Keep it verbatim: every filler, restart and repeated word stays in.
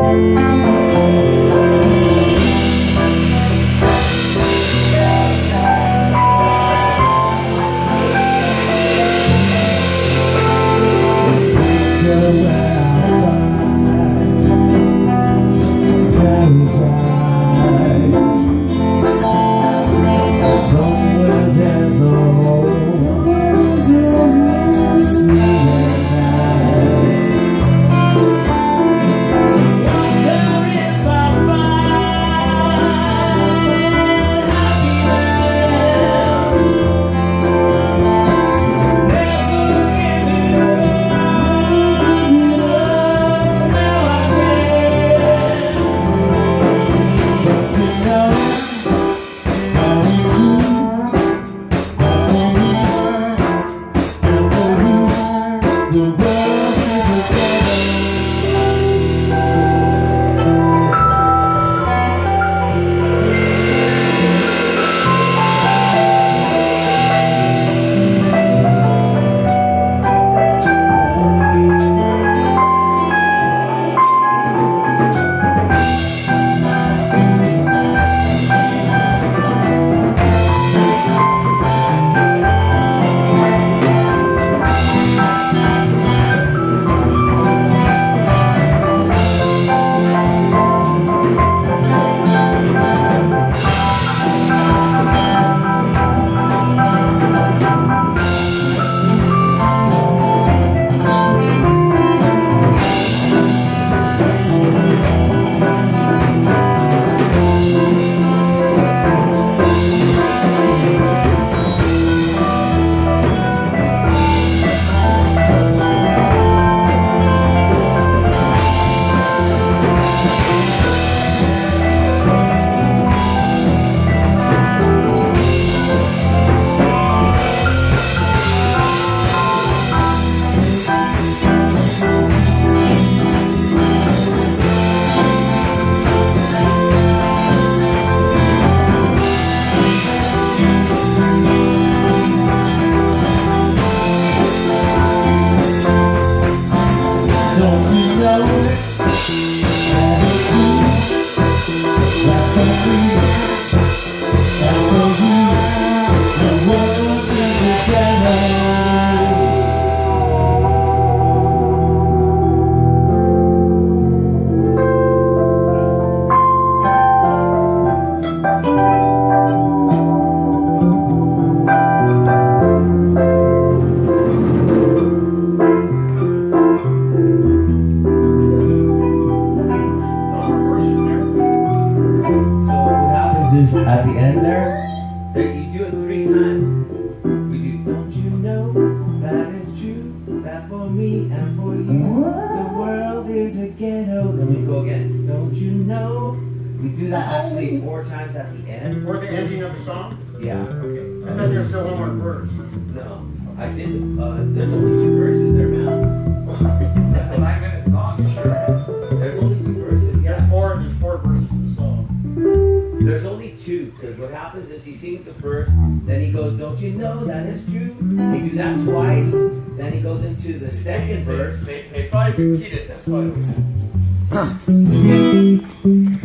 At the end there, there, you do it three times. We do, don't you know that is true, that for me and for you, the world is a ghetto. Then we go again, don't you know? We do that actually four times at the end. For the ending of the song? Yeah. Okay. I thought there was still one more verse. No, I did, uh, there's only two verses there, man. That's a nine minute song, you sure? There's only two verses, yeah. There's four, there's four verses in the song. There's only two, because what happens is he sings the first, then he goes, don't you know that is true? They do that twice, then he goes into the second verse. They, they, they probably repeat it, that's why.